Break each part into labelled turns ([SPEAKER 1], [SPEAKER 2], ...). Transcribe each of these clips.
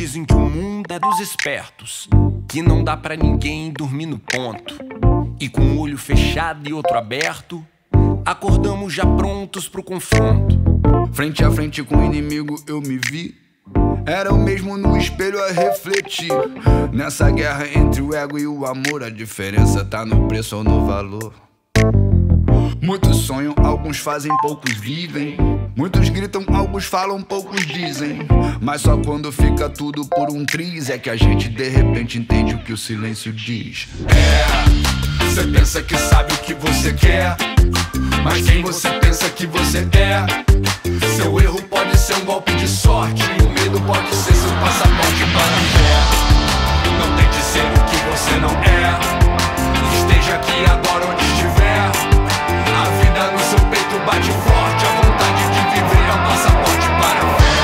[SPEAKER 1] Dizem que o mundo é dos espertos, que não dá pra ninguém dormir no ponto. E com um olho fechado e outro aberto, acordamos já prontos pro confronto.
[SPEAKER 2] Frente a frente com o inimigo eu me vi, era o mesmo no espelho a refletir. Nessa guerra entre o ego e o amor, a diferença tá no preço ou no valor. Muitos sonham, alguns fazem, poucos vivem. Muitos gritam, alguns falam, poucos dizem. Mas só quando fica tudo por um triz é que a gente de repente entende o que o silêncio diz.
[SPEAKER 3] Você pensa que sabe o que você quer, mas quem você pensa que você é? Seu erro pode ser um golpe de sorte, e o medo pode ser seu passaporte para a fé. Não tente ser o que você não é. Esteja aqui agora onde estiver. A vida no seu peito bate forte, a vontade de viver é um passaporte para a fé.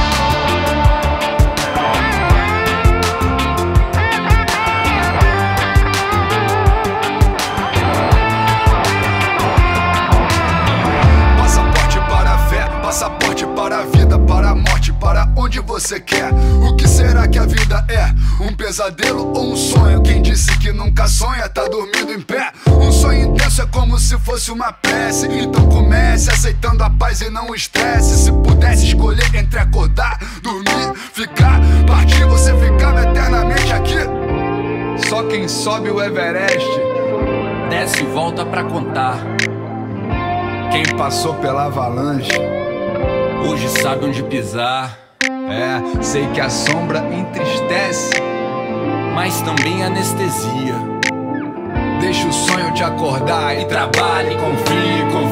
[SPEAKER 3] Passaporte para a fé, passaporte para a vida, para a morte, para onde você quer. O que será que a vida é? Um pesadelo ou um sonho? Quem disse que nunca sonha tá dormindo em pé. Um sonho intenso é como se fosse uma prece. Então comece aceitando a paz e não o estresse. Se pudesse escolher entre acordar, dormir, ficar, partir, você ficava eternamente aqui.
[SPEAKER 2] Só quem sobe o Everest
[SPEAKER 1] Desce e volta pra contar.
[SPEAKER 2] quem passou pela avalanche.
[SPEAKER 1] Hoje sabe onde pisar,
[SPEAKER 2] Sei que a sombra entristece,
[SPEAKER 1] mas também anestesia.
[SPEAKER 2] deixa o sonho te acordar e
[SPEAKER 1] Trabalhe, confie,